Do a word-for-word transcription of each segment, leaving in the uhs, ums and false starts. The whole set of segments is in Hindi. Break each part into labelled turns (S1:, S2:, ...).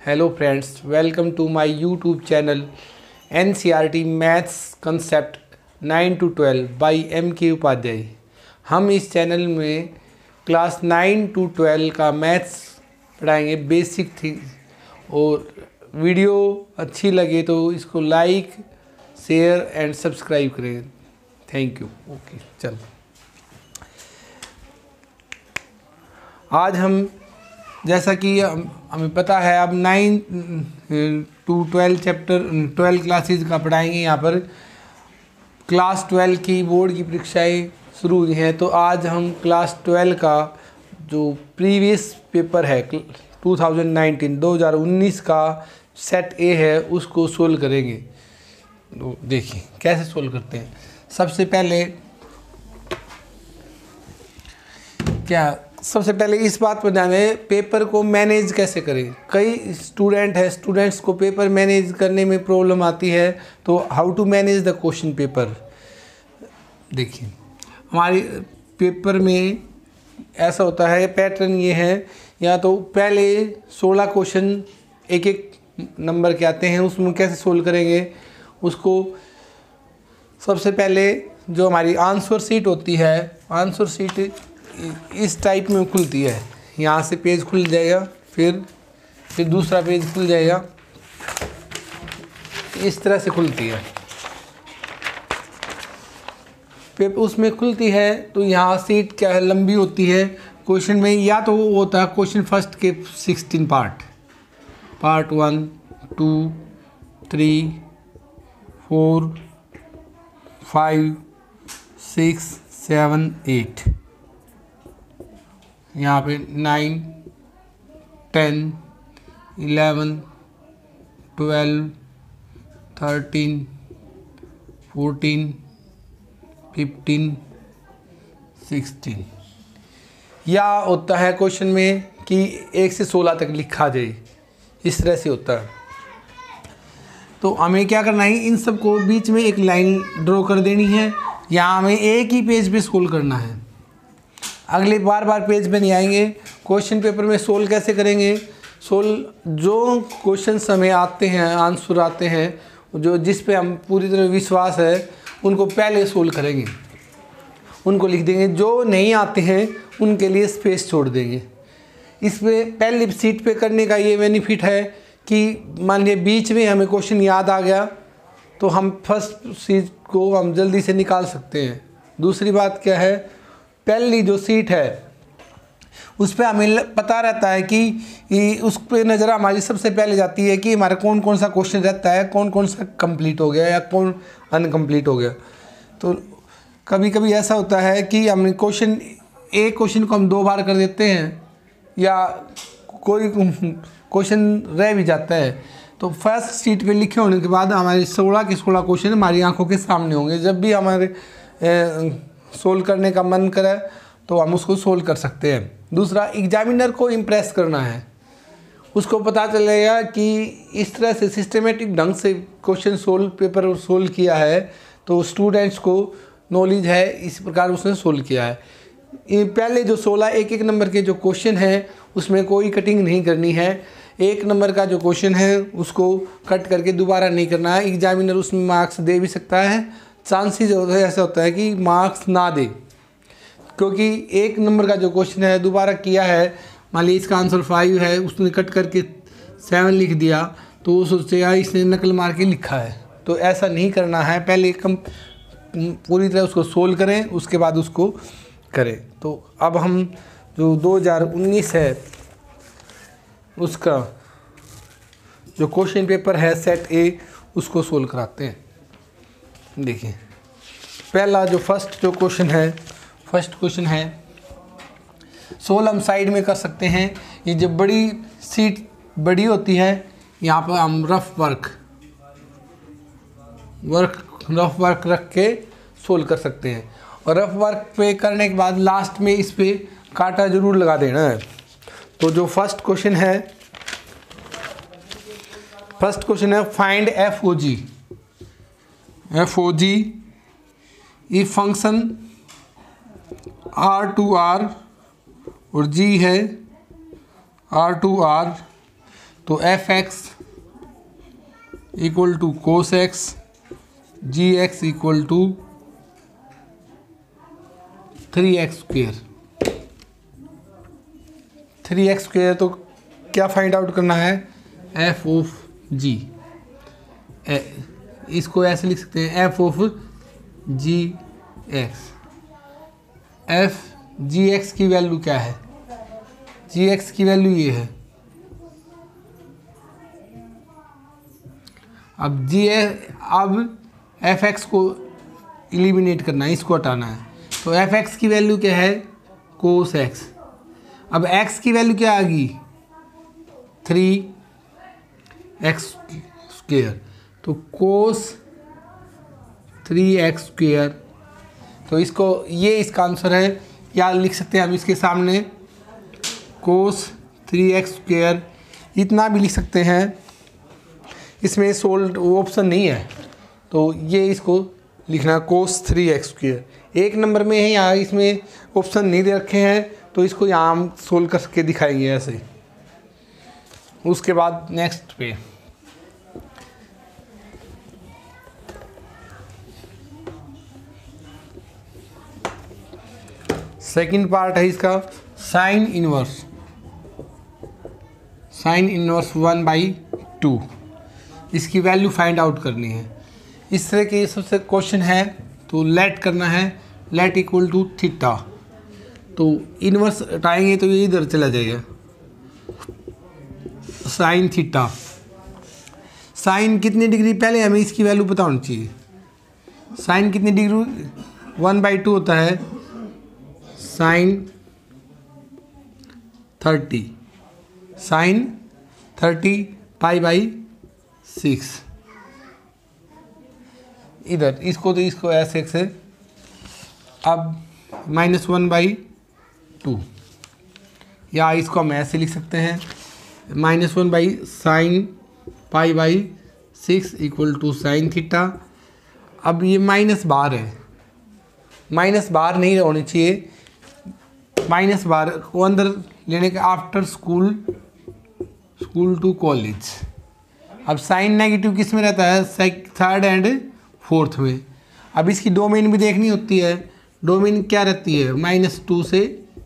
S1: Hello friends, welcome to my YouTube channel NCERT maths concept nine to twelve by M K Upadhyay. हम इस चैनल में क्लास नाइन टू ट्वेल्व का मैथ्स पढ़ाएंगे, बेसिक थिंग्स। और वीडियो अच्छी लगे तो इसको लाइक शेयर एंड सब्सक्राइब करें। Thank you. ओके, चलो आज हम, जैसा कि हमें पता है, अब nine to twelve chapter twelve classes का पढ़ाएंगे। यहाँ पर क्लास ट्वेल्व की बोर्ड की परीक्षाएं शुरू हुई हैं, तो आज हम क्लास ट्वेल्व का जो प्रीवियस पेपर है टू थाउजेंड नाइनटीन दो हज़ार उन्नीस का सेट ए है उसको सोल्व करेंगे। तो देखिए कैसे सोल्व करते हैं। सबसे पहले क्या सबसे पहले इस बात पर ध्यान दें, पेपर को मैनेज कैसे करें। कई स्टूडेंट है स्टूडेंट्स को पेपर मैनेज करने में प्रॉब्लम आती है, तो how to manage the question paper. देखिए हमारे पेपर में ऐसा होता है, पैटर्न ये है, या तो पहले सोलह क्वेश्चन एक एक नंबर के आते हैं, उसमें कैसे सोल्व करेंगे उसको। सबसे पहले जो हमारी आंसर शीट होती है, आंसर शीट इस टाइप में खुलती है। यहाँ से पेज खुल जाएगा, फिर फिर दूसरा पेज खुल जाएगा, इस तरह से खुलती है। फिर उसमें खुलती है तो यहाँ सीट क्या है, लंबी होती है। क्वेश्चन में या तो वो होता है क्वेश्चन फर्स्ट के sixteen part, part one two three four five six seven eight, यहाँ पे nine ten eleven twelve thirteen fourteen fifteen sixteen. या होता है क्वेश्चन में कि एक से सोलह तक लिखा जाए, इस तरह से होता है। तो हमें क्या करना है, इन सब को बीच में एक लाइन ड्रॉ कर देनी है। यहाँ हमें एक ही पेज पे सोल्व करना है, अगले बार बार पेज पे नहीं आएंगे। क्वेश्चन पेपर में सोल्व कैसे करेंगे, सोल्व जो क्वेश्चन हमें आते हैं, आंसर आते हैं, जो जिस पे हम पूरी तरह विश्वास है, उनको पहले सोल्व करेंगे, उनको लिख देंगे। जो नहीं आते हैं उनके लिए स्पेस छोड़ देंगे। इस पे पहली सीट पे करने का ये बेनिफिट है कि मान लीजिए बीच में हमें क्वेश्चन याद आ गया तो हम फर्स्ट सीट को हम जल्दी से निकाल सकते हैं। दूसरी बात क्या है, पहली जो सीट है उस पर हमें पता रहता है कि उस पर नज़र हमारी सबसे पहले जाती है कि हमारा कौन कौन सा क्वेश्चन रहता है, कौन कौन सा कंप्लीट हो गया या कौन अनकम्प्लीट हो गया। तो कभी कभी ऐसा होता है कि हमने क्वेश्चन एक क्वेश्चन को हम दो बार कर देते हैं, या कोई क्वेश्चन रह भी जाता है। तो फर्स्ट सीट पे लिखे होने के बाद हमारे सोलह के सोलह क्वेश्चन हमारी आंखों के सामने होंगे। जब भी हमारे सोल्व करने का मन करे तो हम उसको सोल्व कर सकते हैं। दूसरा, एग्जामिनर को इम्प्रेस करना है, उसको पता चलेगा कि इस तरह से सिस्टमेटिक ढंग से क्वेश्चन सोल्व पेपर सोल्व किया है, तो स्टूडेंट्स को नॉलेज है, इस प्रकार उसने सोल्व किया है। पहले जो सोलह एक एक नंबर के जो क्वेश्चन हैं उसमें कोई कटिंग नहीं करनी है। एक नंबर का जो क्वेश्चन है उसको कट करके दोबारा नहीं करना है। एग्जामिनर उसमें मार्क्स दे भी सकता है, चांसेस ऐसा होता है कि मार्क्स ना दे, क्योंकि एक नंबर का जो क्वेश्चन है दोबारा किया है। मान लीजिए इसका आंसर फाइव है, उसने कट करके सेवन लिख दिया, तो वो सोचेगा इसने नकल मार के लिखा है। तो ऐसा नहीं करना है, पहले कम पूरी तरह उसको सोल्व करें, उसके बाद उसको करें। तो अब हम जो दो हज़ार उन्नीस है उसका जो क्वेश्चन पेपर है सेट ए, उसको सोल्व कराते हैं। देखिए पहला जो फर्स्ट जो क्वेश्चन है, फर्स्ट क्वेश्चन है, सोल्व हम साइड में कर सकते हैं। ये जब बड़ी सीट बड़ी होती है, यहाँ पर हम rough work work rough work रख के सोल्व कर सकते हैं। और रफ वर्क पे करने के बाद लास्ट में इस पे कांटा जरूर लगा देना है। तो जो फर्स्ट क्वेश्चन है, फर्स्ट क्वेश्चन है find f o g. F o g if function R to R और जी है आर टू आर तो f x equal to cos x, g x equal to three x square. Three x square तो क्या फाइंड आउट करना है, एफ ऑफ जी। इसको ऐसे लिख सकते हैं f of g x. F g x की वैल्यू क्या है, जी एक्स की वैल्यू ये है। अब जी अब एफ एक्स को एलिमिनेट करना है, इसको हटाना है। तो एफ एक्स की वैल्यू क्या है, कोस एक्स। अब एक्स की वैल्यू क्या आ गई, थ्री एक्स स्क्वेयर। तो कोस थ्री एक्स स्क्वेयर, तो इसको ये इसका आंसर है। या लिख सकते हैं हम इसके सामने कोस थ्री एक्स स्क्वेयर, इतना भी लिख सकते हैं। इसमें सोल्व ऑप्शन नहीं है, तो ये इसको लिखना कोस थ्री एक्स स्क्वेयर। एक नंबर में है, यहाँ इसमें ऑप्शन नहीं दे रखे हैं, तो इसको यहाँ हम सोल्व करके दिखाएंगे ऐसे। उसके बाद नेक्स्ट पे सेकंड पार्ट है इसका, sine inverse. Sine inverse one by two, इसकी वैल्यू फाइंड आउट करनी है। इस तरह के सबसे क्वेश्चन है तो लेट करना है, लेट इक्वल टू थीटा। तो इनवर्स हटाएंगे तो ये इधर चला जाएगा, साइन थीटा। साइन कितनी डिग्री, पहले हमें इसकी वैल्यू पता होनी चाहिए। साइन कितनी डिग्री, वन बाई टू होता है sine thirty, sine thirty pi by six. इधर इसको तो इसको ऐसे ऐसे, अब माइनस वन बाई टू, या इसको हम ऐसे लिख सकते हैं minus one by sine pi by six equal to sine theta. अब ये माइनस बार है, माइनस बार नहीं होनी चाहिए, माइनस बार को अंदर लेने के after school, school to college. अब साइन नेगेटिव किस में रहता है, सेक थर्ड एंड फोर्थ में। अब इसकी डोमेन भी देखनी होती है, डोमेन क्या रहती है, माइनस टू से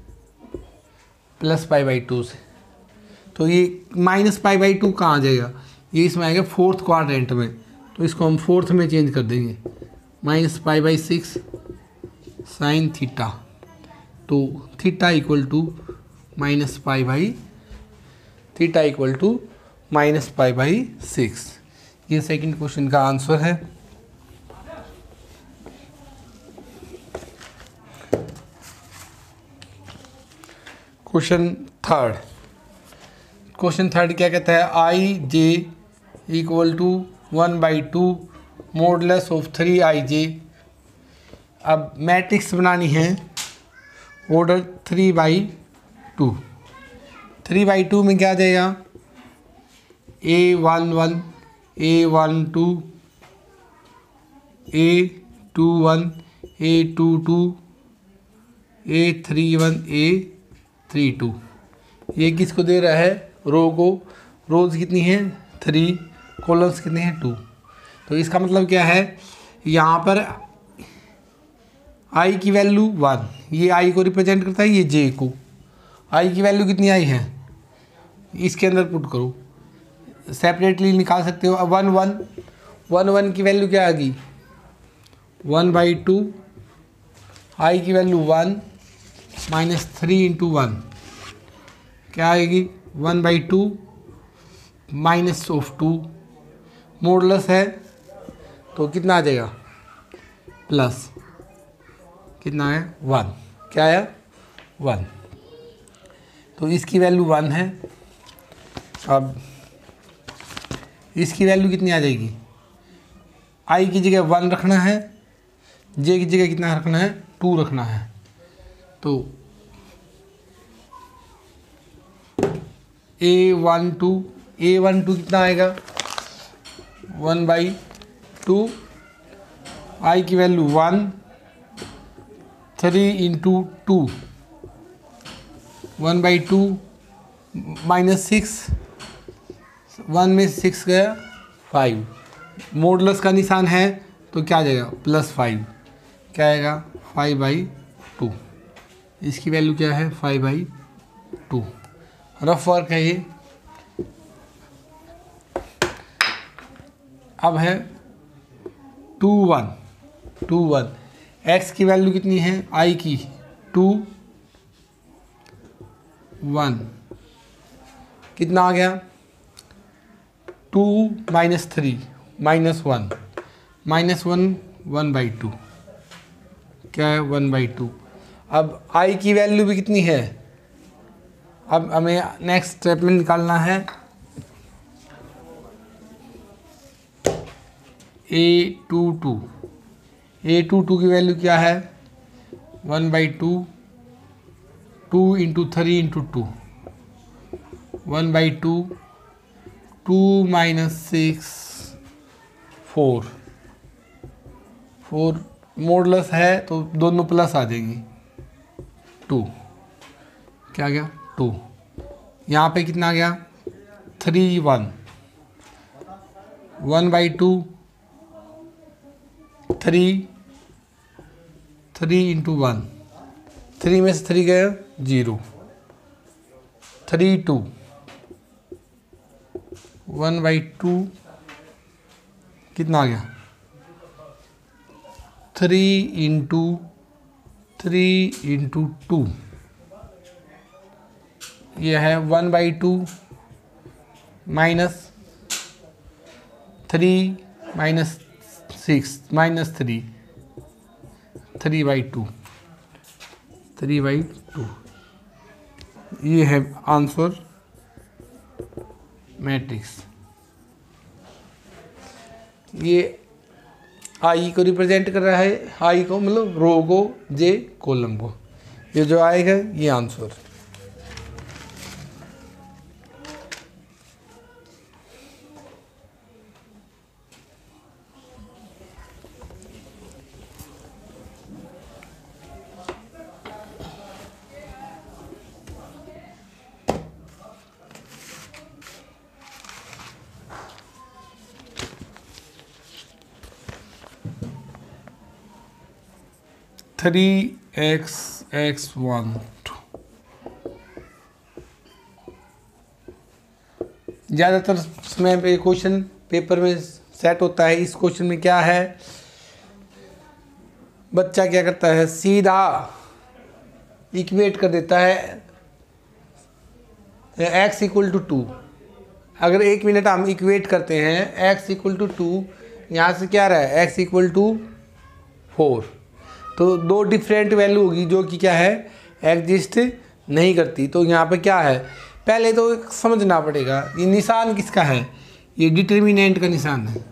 S1: प्लस पाई बाई टू से। तो ये माइनस पाई बाई टू कहाँ आ जाएगा, ये इसमें आएगा फोर्थ क्वाड्रेंट में, तो इसको हम फोर्थ में चेंज कर देंगे, minus pi by six sine theta. तो theta equal to minus pi by, theta equal to minus pi by six. ये सेकंड क्वेश्चन का आंसर है। क्वेश्चन थर्ड, क्वेश्चन थर्ड क्या कहता है, I J equal to one by two modulus of three I J. अब मैट्रिक्स बनानी है, order three by two. Three by two में क्या आ जाएगा, A one one, A one two, A two one, A two two, A three one, A three two. ये किसको दे रहा है, रो को। रोज कितनी है, थ्री, कॉलम्स कितने हैं, टू। तो इसका मतलब क्या है, यहाँ पर आई की वैल्यू वन, ये आई को रिप्रेजेंट करता है, ये जे को। आई की वैल्यू कितनी आई है, इसके अंदर पुट करो, सेपरेटली निकाल सकते हो। वन वन, वन वन की वैल्यू क्या आ गई, वन बाई टू, आई की value one, minus three into one क्या आएगी, one by two minus of two. Modulus है तो कितना आ जाएगा, प्लस कितना है, वन। क्या है, वन। तो इसकी वैल्यू वन है। अब इसकी वैल्यू कितनी आ जाएगी, आई की जगह वन रखना है, जे की जगह कितना रखना है, टू रखना है। तो A one two, A one two कितना आएगा, वन बाई टू, आई की value one, three into two, one by two minus six, one में सिक्स गया फाइव, मॉडुलस का निशान है तो क्या आ जाएगा प्लस फाइव, क्या आएगा फाइव बाई टू। इसकी वैल्यू क्या है five by two. Rough work है ये। अब है two one, two one x की वैल्यू कितनी है आई की टू वन, कितना आ गया two minus three minus one, minus one one by two, क्या है वन बाई टू। अब आई की वैल्यू भी कितनी है, अब हमें नेक्स्ट स्टेप में निकालना है A two two, A two two की वैल्यू क्या है one by two, two into three into two, one by two, two minus six four, four modulus है तो दोनों प्लस आ जाएंगी, टू, क्या आ गया टू। यहाँ पे कितना आ गया three one, one by two, three, three into one, three में से थ्री गया zero, three two, one by two कितना आ गया three into three into two, यह है one by two minus three minus six minus three, three by two, three by two, ये है आंसर मैट्रिक्स। ये आई को रिप्रेजेंट कर रहा है, आई को मतलब रो को, जे कॉलम को, ये जो आएगा ये answer. Three x x one, ज़्यादातर समय पे क्वेश्चन पेपर में सेट होता है। इस क्वेश्चन में क्या है, बच्चा क्या करता है सीधा इक्वेट कर देता है x इक्वल टू टू। अगर एक मिनट हम इक्वेट करते हैं x इक्वल टू टू, यहाँ से क्या रहा है x इक्वल टू फोर, तो दो डिफरेंट वैल्यू होगी जो कि क्या है एग्जिस्ट नहीं करती। तो यहाँ पे क्या है पहले तो समझना पड़ेगा ये निशान किसका है, ये डिटर्मिनेंट का निशान है,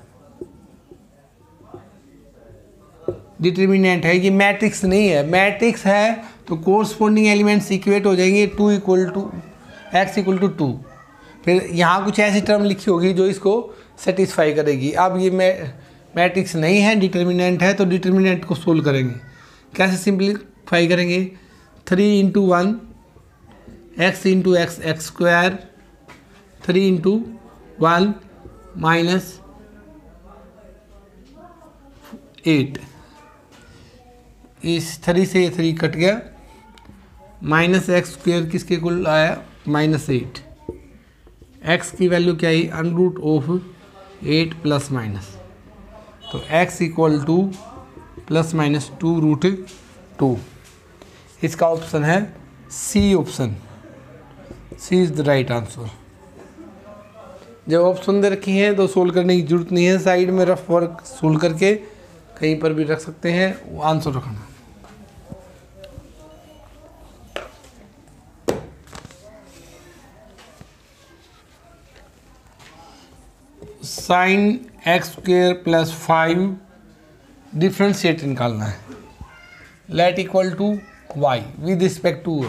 S1: डिटर्मिनेंट है, ये मैट्रिक्स नहीं है। मैट्रिक्स है तो कोरस्पॉन्डिंग एलिमेंट्स इक्वेट हो जाएंगे two equal to x equal to two, फिर यहाँ कुछ ऐसी टर्म लिखी होगी जो इसको सेटिस्फाई करेगी। अब ये मै मैट्रिक्स नहीं है, डिटर्मिनेंट है, तो डिटर्मिनेंट को सोल्व करेंगे। कैसे सिंप्लीफाई करेंगे, three into one x into x x square, three into one minus eight, इस थ्री से ये थ्री कट गया, माइनस एक्स स्क्वायर किसके कुल आया माइनस एट, एक्स की वैल्यू क्या है under root of eight plus minus, तो x equal to plus minus two root two. इसका ऑप्शन है C option, C is the right answer. जब ऑप्शन दे रखी हैं तो सोल्व करने की जरूरत नहीं है, साइड में रफ वर्क सोल्व करके कहीं पर भी रख सकते हैं, वो आंसर रखना। Sine x square plus five differentiate निकालना है, let equal to y with respect to,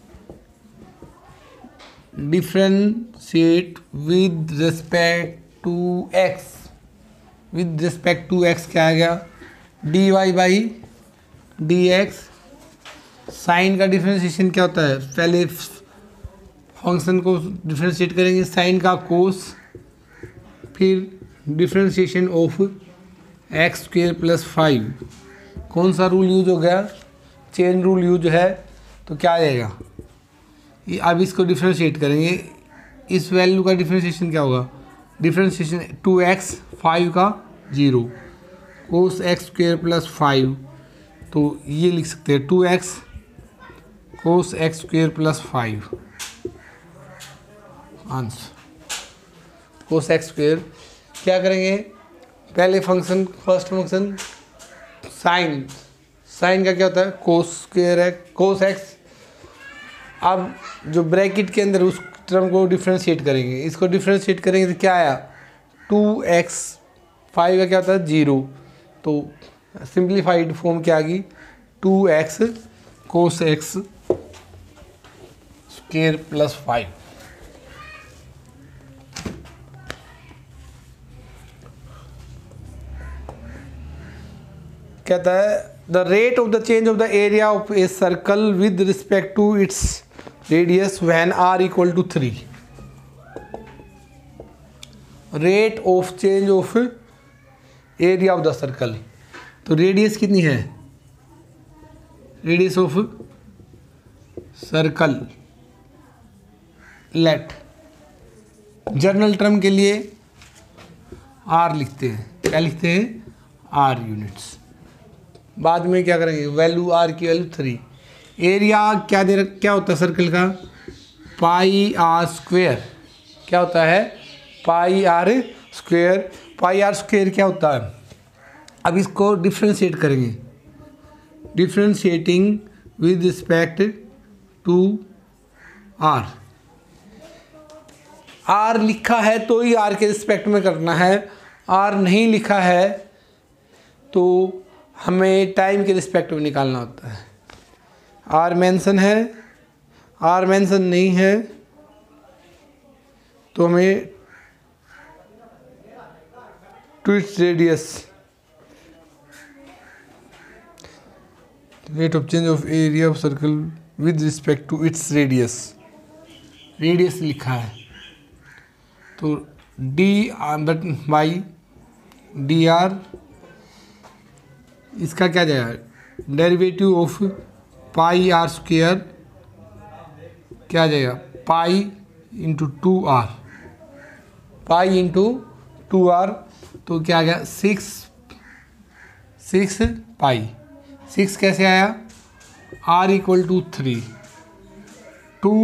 S1: differentiate with respect to x, with respect to x क्या आ गया d y by d x. Sine का डिफ्रेंशिएशन क्या होता है, पहले फंक्शन को डिफ्रेंशिएट करेंगे, साइन का कोस फिर differentiation of x square plus five, कौन सा रूल यूज हो गया, चेन रूल यूज है, तो क्या आ जाएगा, ये अब इसको डिफ्रेंशिएट करेंगे, इस वैल्यू का डिफ्रेंशिएशन क्या होगा, डिफ्रेंशिएशन टू एक्स फाइव का zero, cos x square plus five, तो ये लिख सकते हैं two x cos x square plus five, answer cos x square. क्या करेंगे, पहले function first function sine, sine का क्या होता है कोस स्क्वेयर है, कोस एक्स। अब जो ब्रैकेट के अंदर उस टर्म को डिफ्रेंशिएट करेंगे, इसको डिफ्रेंशिएट करेंगे तो क्या आया, टू एक्स फाइव का क्या होता है जीरो, तो सिंप्लीफाइड फॉर्म क्या आ गई, two x cos x square plus five. कहता है the rate of the change of the area of a circle with respect to its radius when r equal to three. Rate of change of area of the circle, तो रेडियस कितनी है, radius of circle, let general term के लिए आर लिखते हैं, क्या लिखते हैं, आर यूनिट्स। बाद में क्या करेंगे, वैल्यू आर की वैल्यू थ्री। एरिया क्या दे रख क्या होता है सर्कल का, पाई आर स्क्वेयर, क्या होता है, pi r square. Pi r square क्या होता है, अब इसको डिफ्रेंशिएट करेंगे, differentiating with respect to r. R लिखा है तो ही आर के रिस्पेक्ट में करना है, आर नहीं लिखा है तो हमें टाइम के रिस्पेक्ट में निकालना होता है। आर मेंशन है, आर मेंशन नहीं है तो हमें to its radius, rate of change of area of circle with respect to its radius, radius लिखा है तो d but by d r, इसका क्या जाएगा, derivative of pi r square, क्या जाएगा, pi into two r, pi into two are, तो क्या आ गया, सिक्स सिक्स पाई, सिक्स कैसे आया, r equal to three, two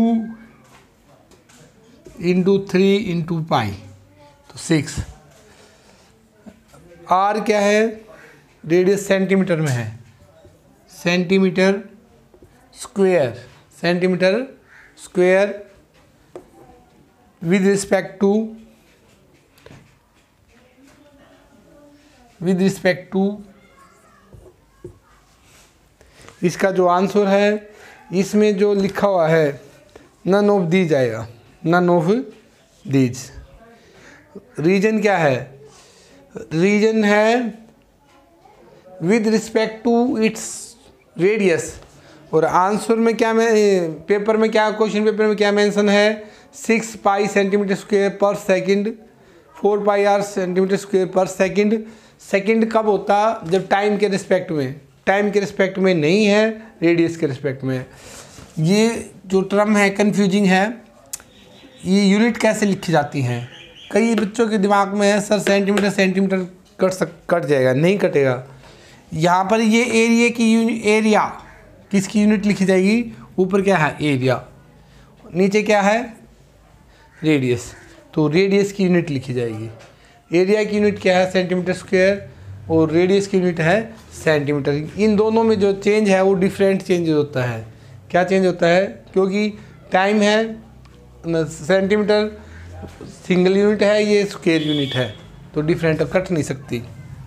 S1: into three into pi, तो सिक्स। आर क्या है, रेडियस सेंटीमीटर में है, centimetre square, centimetre square with respect to, with respect to, इसका जो आंसर है, इसमें जो लिखा हुआ है नन ऑफ दीज आएगा, नन ऑफ दीज। रीजन क्या है, रीजन है with respect to its radius, और आंसर में क्या, मैं पेपर में क्या, क्वेश्चन पेपर में क्या मेंशन है, six pi centimetre square per second, four pi r centimetre square per second. Second कब होता, जब टाइम के रिस्पेक्ट में, टाइम के रिस्पेक्ट में नहीं है, रेडियस के रिस्पेक्ट में। ये जो टर्म है कंफ्यूजिंग है, ये यूनिट कैसे लिखी जाती हैं, कई बच्चों के दिमाग में है सर सेंटीमीटर सेंटीमीटर कट सक कट जाएगा, नहीं कटेगा। यहाँ पर ये एरिया की यूनिट, एरिया किसकी यूनिट लिखी जाएगी, ऊपर क्या है एरिया, नीचे क्या है रेडियस, तो रेडियस की यूनिट लिखी जाएगी। एरिया की यूनिट क्या है सेंटीमीटर स्क्वायर, और रेडियस की यूनिट है सेंटीमीटर। इन दोनों में जो चेंज है वो डिफरेंट चेंज होता है। क्या चेंज होता है, क्योंकि टाइम है, सेंटीमीटर सिंगल यूनिट है, ये स्क्वायर यूनिट है, तो डिफरेंट कट नहीं सकती।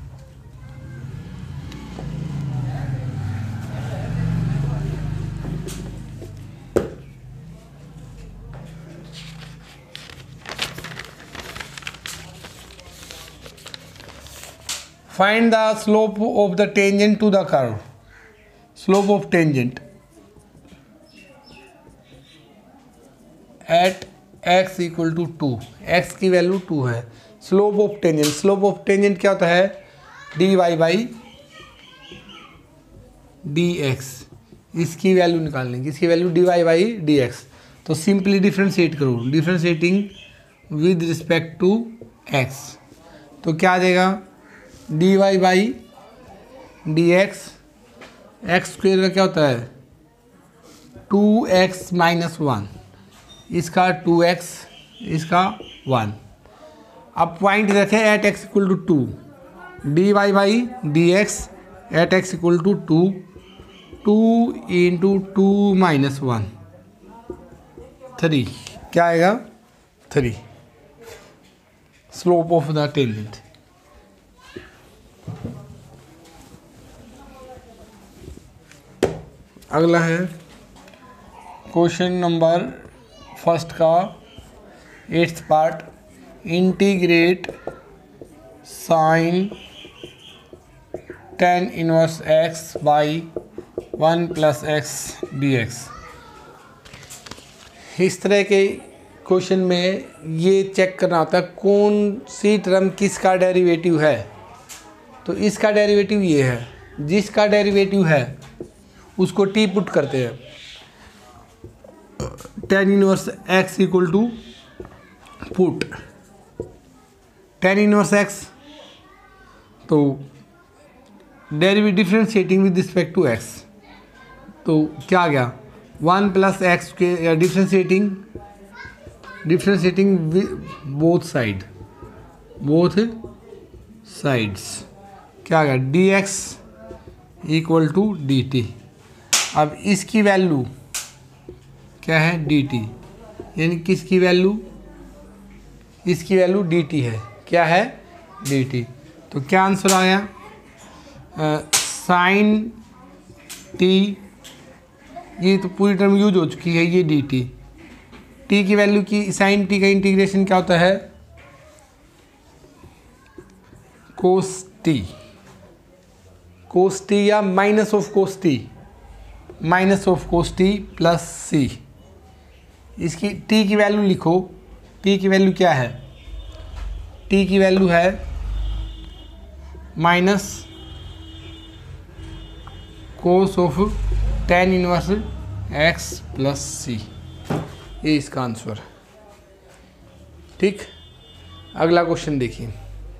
S1: Find the slope of the tangent to the curve. Slope of tangent at x equal to two, x की वैल्यू टू है। Slope of tangent, slope of tangent क्या होता है, d y by d x, इसकी वैल्यू निकालने की, इसकी value d y by d x. तो सिंपली डिफ्रेंशिएट करो, differentiating with respect to x, तो क्या आ जाएगा, d y by d x, x square का क्या होता है टू एक्स माइनस वन, इसका टू एक्स, इसका वन। अब पॉइंट रखें at x equal to two, d y by d x at x equal to two, two into two minus one, three, क्या आएगा three, slope of the tangent. अगला है क्वेश्चन नंबर फर्स्ट का eighth part, integrate sine tan inverse x by one plus x d x. इस तरह के क्वेश्चन में ये चेक करना होता है कौन सी टर्म किसका डेरिवेटिव है। तो इसका डेरिवेटिव ये है, जिसका डेरिवेटिव है उसको टी पुट करते हैं, tan inverse x equal to put tan inverse x, तो derivative differentiating with respect to x, तो क्या आ गया वन प्लस एक्स के differentiating differentiating both side both sides, क्या आ गया d x equal to d t. अब इसकी वैल्यू क्या है डी टी, यानी किसकी वैल्यू, इसकी वैल्यू डी टी है, क्या है डी टी। तो क्या आंसर आया, साइन टी, ये तो पूरी टर्म यूज हो चुकी है, ये डी टी, टी की वैल्यू की, साइन टी का इंटीग्रेशन क्या होता है कोस टी, कोस टी या minus of cos t, minus of cos t plus c. इसकी टी की वैल्यू लिखो, टी की वैल्यू क्या है, टी की वैल्यू है minus cos of tan inverse x plus c, ये इसका आंसर है। ठीक, अगला क्वेश्चन देखिए,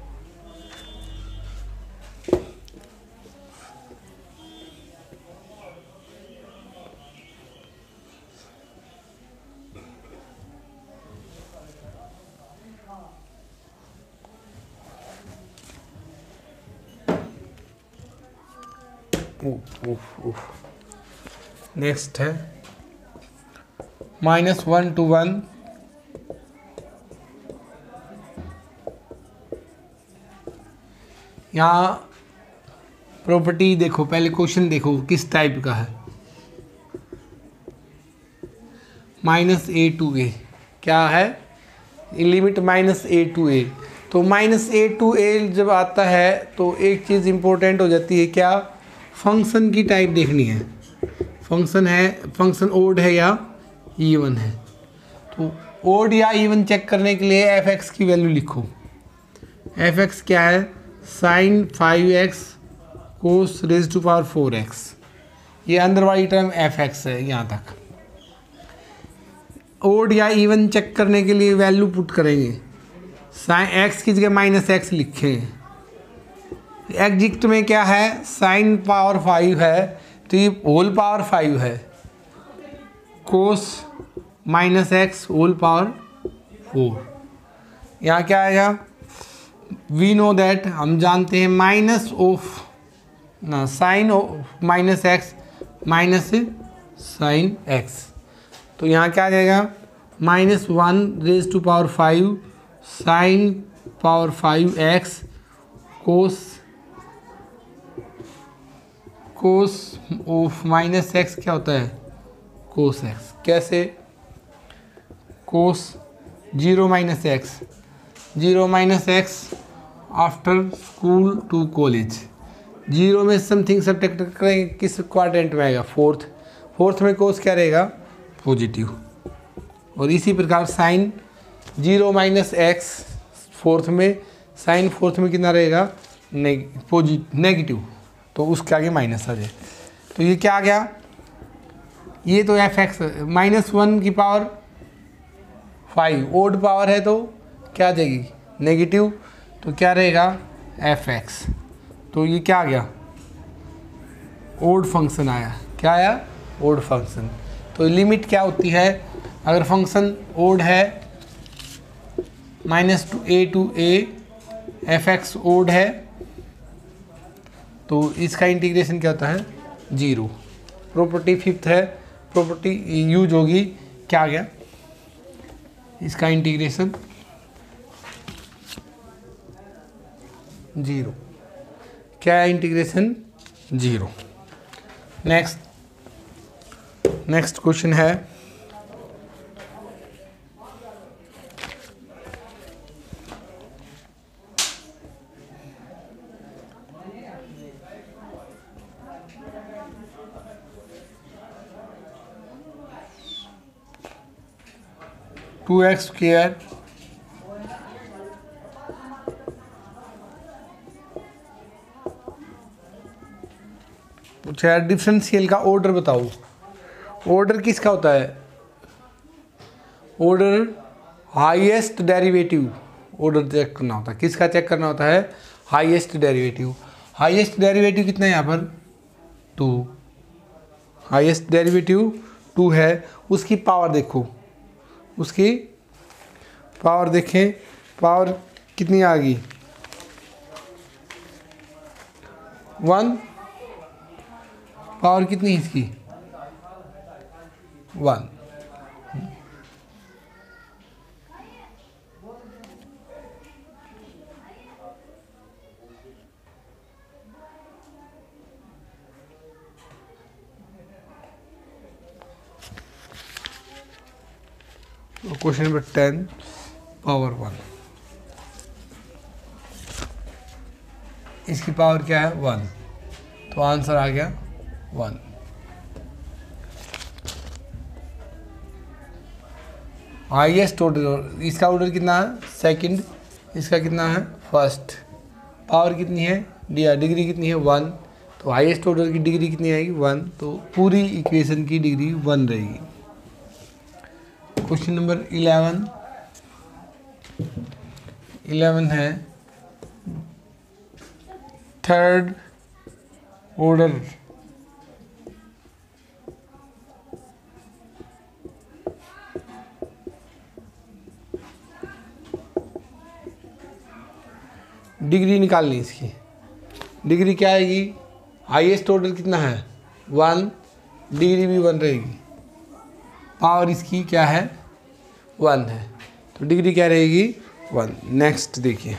S1: नेक्स्ट है माइनस वन टू वन, यहाँ प्रॉपर्टी देखो, पहले क्वेश्चन देखो किस टाइप का है, माइनस ए टू ए, क्या है limit minus a to a. तो माइनस ए टू ए जब आता है तो एक चीज़ इम्पोर्टेंट हो जाती है, क्या, फंक्शन की टाइप देखनी है, फंक्शन है, फंक्शन ओड है या इवन है। तो ओड या इवन चेक करने के लिए एफ एक्स की वैल्यू लिखो, एफ एक्स क्या है sine five x cos raise to power four x, ये अंदर वाली टर्म एफ एक्स है यहाँ तक। ओड या इवन चेक करने के लिए वैल्यू पुट करेंगे, साइन एक्स की जगह माइनस एक्स लिखें, एग्जिट में क्या है साइन पावर फाइव है तो ये होल पावर फाइव है, cos minus x whole power four. यहाँ क्या आएगा, वी नो दैट, हम जानते हैं माइनस ऑफ ना sine of minus x minus sine x, तो यहाँ क्या आ जाएगा minus one raise to power five sine power five x cos cos of minus x क्या होता है कोस एक्स, कैसे cos zero minus x, zero minus x after school to college, zero में समथिंग सब्ट्रैक्ट करेंगे, किस क्वाड्रेंट में आएगा फोर्थ, फोर्थ में कोस क्या रहेगा पॉजिटिव, और इसी प्रकार sine zero minus x fourth में, साइन फोर्थ में कितना रहेगा, नेगेटिव, तो उसके आगे माइनस आ जाए। तो ये क्या आ गया, ये तो एफ एक्स माइनस वन की पावर फाइव, ओड पावर है तो क्या आ जाएगी, नेगेटिव, तो क्या रहेगा एफ एक्स। तो ये क्या आ गया, ओड फंक्शन आया। क्या आया, ओड फंक्शन। तो लिमिट क्या होती है, अगर फंक्शन ओड है, minus two A to a, f x odd है, तो इसका इंटीग्रेशन क्या होता है, जीरो। प्रॉपर्टी फिफ्थ है, प्रॉपर्टी यूज होगी, क्या आ गया, इसका इंटीग्रेशन जीरो। क्या है integration, zero. Next next question है टू एक्स स्क्वायर पूछा है, डिफरेंशियल का ऑर्डर बताओ। ऑर्डर किसका होता है, order highest derivative, order check करना होता है, किसका चेक करना होता है, हाईएस्ट डेरिवेटिव। हाईएस्ट डेरिवेटिव कितना है यहाँ पर, टू, हाईएस्ट डेरिवेटिव टू है। उसकी पावर देखो, उसकी पावर देखें, पावर कितनी आ गई, वन, पावर कितनी इसकी, one. Question number ten, power one, इसकी पावर क्या है, वन, तो आंसर आ गया वन। हाईएस्ट ऑर्डर, इसका ऑर्डर कितना है, सेकंड, इसका कितना है, फर्स्ट। पावर कितनी है, दिया, डिग्री कितनी है, वन, तो हाईएस्ट ऑर्डर की डिग्री कितनी आएगी, वन, तो पूरी इक्वेशन की डिग्री वन रहेगी। क्वेश्चन नंबर इलेवन, इलेवन है थर्ड ऑर्डर डिग्री निकालनी, इसकी डिग्री क्या आएगी, हाईएस्ट ऑर्डर कितना है, वन, डिग्री भी वन रहेगी, पावर इसकी क्या है, वन है, तो डिग्री क्या रहेगी, वन। नेक्स्ट देखिए,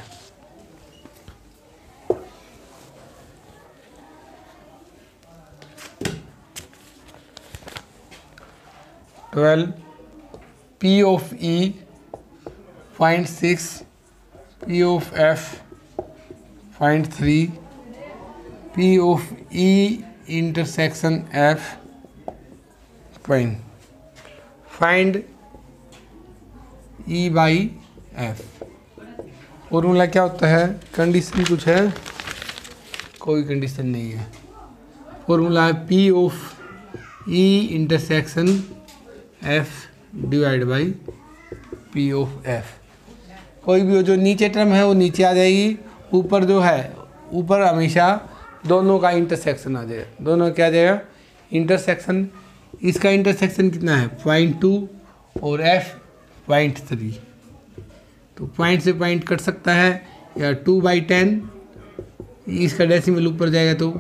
S1: twelve, P of E find six, P of F find three, P of E intersection F find, find E by F. Formula क्या होता है, कंडीशन कुछ है, कोई कंडीशन नहीं है। फॉर्मूला है P of E intersection F divide by P of F. कोई भी हो, जो नीचे टर्म है वो नीचे आ जाएगी, ऊपर जो है, ऊपर हमेशा दोनों का इंटरसेक्शन आ जाएगा, दोनों क्या आ जाएगा, इंटरसेक्शन। इसका इंटरसेक्शन कितना है, पॉइंट टू, और एफ पॉइंट थ्री, तो पॉइंट से पॉइंट कट सकता है, या टू बाई टेन, इसका डेसिमल ऊपर जाएगा तो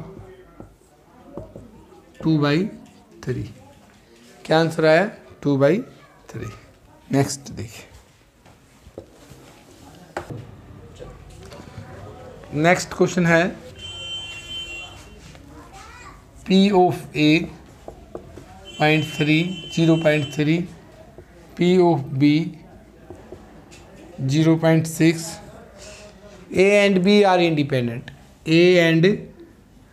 S1: टू बाई थ्री। क्या आंसर आया, टू बाई थ्री। नेक्स्ट देखिए, नेक्स्ट क्वेश्चन है P of A point three, zero point three, P of B zero point six, A and B are independent, A and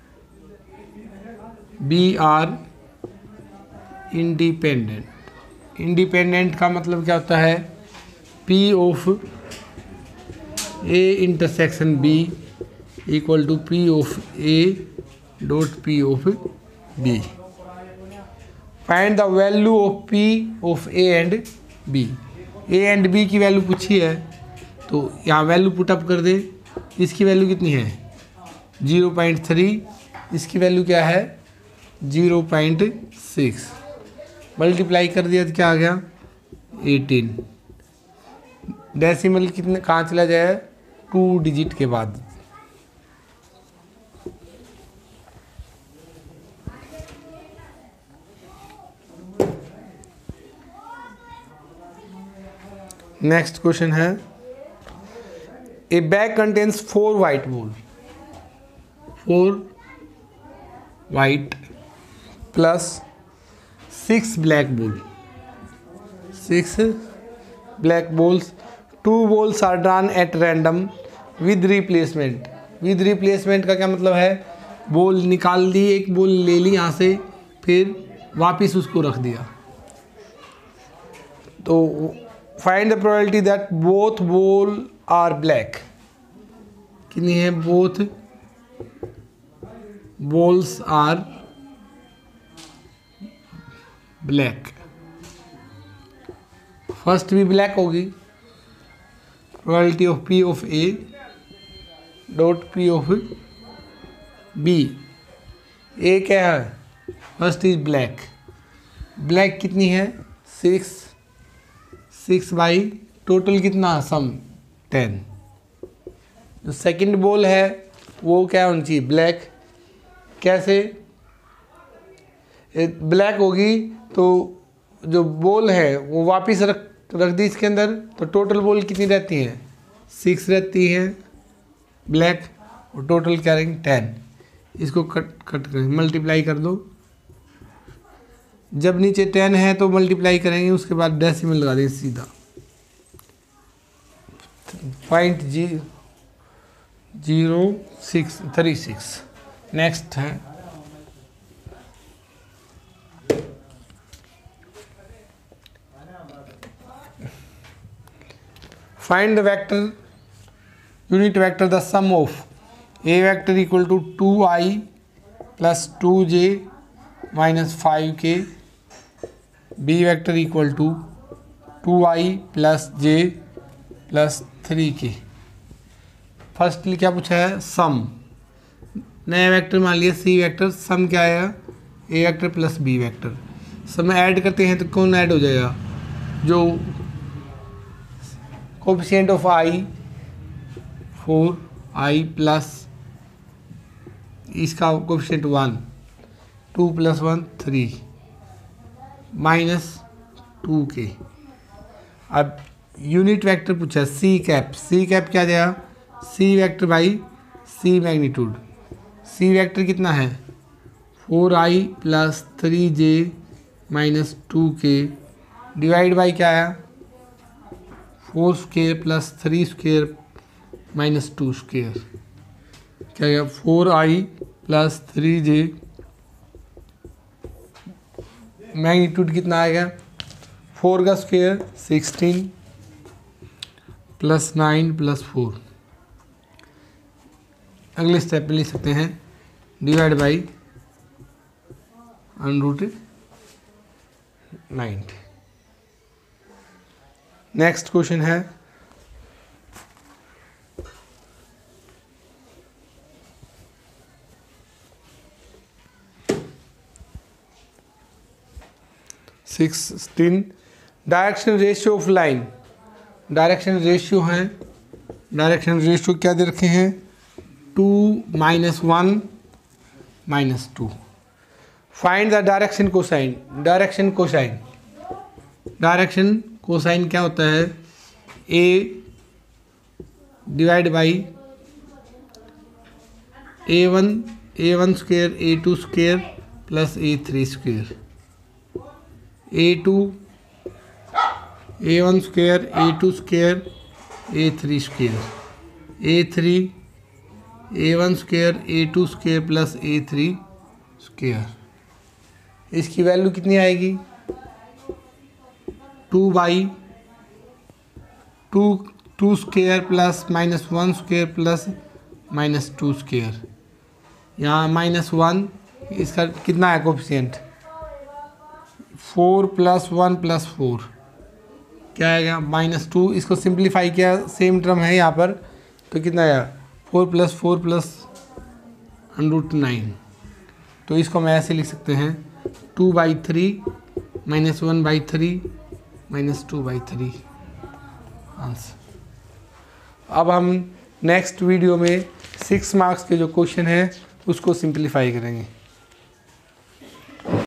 S1: B are independent, independent का मतलब क्या होता है, P of A intersection B equal to P of A dot P of B. Find the value of P of A and B. A and B की वैल्यू पूछी है तो यहाँ वैल्यू पुटअप कर दे। इसकी वैल्यू कितनी है, ज़ीरो पॉइंट थ्री, इसकी वैल्यू क्या है, ज़ीरो पॉइंट सिक्स। मल्टीप्लाई कर दिया तो क्या आ गया, एटीन। डेसिमल कितने कहाँ चला जाए, टू डिजिट के बाद। नेक्स्ट क्वेश्चन है, a bag contains four white ball, four white plus six black ball, six black balls, two balls are drawn at random with replacement. With replacement का क्या मतलब है, बॉल निकाल दी, एक बॉल ले ली यहाँ से, फिर वापस उसको रख दिया। तो find the probability that both ball are black. कितनी है, both balls are black. First भी ब्लैक होगी, probability of P of A dot P of B. A क्या है, फर्स्ट इज ब्लैक, ब्लैक कितनी है, सिक्स, सिक्स बाई टोटल कितना सम टेन। जो सेकंड बॉल है वो क्या होनी चाहिए, ब्लैक। कैसे, ब्लैक होगी तो जो बॉल है वो वापस रख रख दी इसके अंदर, तो टोटल बॉल कितनी रहती हैं, सिक्स रहती है ब्लैक, और टोटल क्या रहेंगे टेन। इसको कट कट करें, मल्टीप्लाई कर दो। जब नीचे टेन है तो मल्टीप्लाई करेंगे, उसके बाद डेसिमल लगा देंगे सीधा, पॉइंट जी zero six three six. Next है, find the vector unit vector the sum of a vector equal to two i plus two j minus five k, b vector equal to two i plus j plus three k. Firstly क्या पूछा है, सम। नया वेक्टर मान लिया सी वेक्टर, सम क्या आएगा, a vector plus b vector. सब में ऐड करते हैं तो कौन ऐड हो जाएगा, जो coefficient of i four i plus इसका coefficient one, two plus one three minus two k. अब यूनिट वेक्टर पूछा सी कैप, सी कैप क्या जाएगा, c vector by c magnitude. C vector कितना है, four i plus three j minus two k, divide by क्या है, four square plus three square minus two square. क्या गया, four i plus three j, magnitude कितना आएगा, फोर का square sixteen plus nine plus four. अगले स्टेप पे लिख सकते हैं divide by unrooted ninety. Next question है, sixteen direction ratio of line. Direction ratio है, डायरेक्शन रेशियो क्या दे रखे हैं, two minus one minus two. Find the direction cosine. Direction cosine, direction cosine क्या होता है, a divide by a one A one square a two square plus a three square, a to A one square a two square a three square, a three a one square a two square plus a three square. इसकी वैल्यू कितनी आएगी, two by two to square plus minus one square plus minus two square, यहाँ माइनस वन, इसका कितना है coefficient, four plus one plus four, क्या आएगा माइनस टू। इसको सिंप्लीफाई किया, सेम टर्म है यहाँ पर, तो कितना आया four plus four plus root nine. तो इसको हम ऐसे लिख सकते हैं two by three minus one by three minus two by three answer. अब हम नेक्स्ट वीडियो में सिक्स मार्क्स के जो क्वेश्चन है उसको सिंप्लीफाई करेंगे।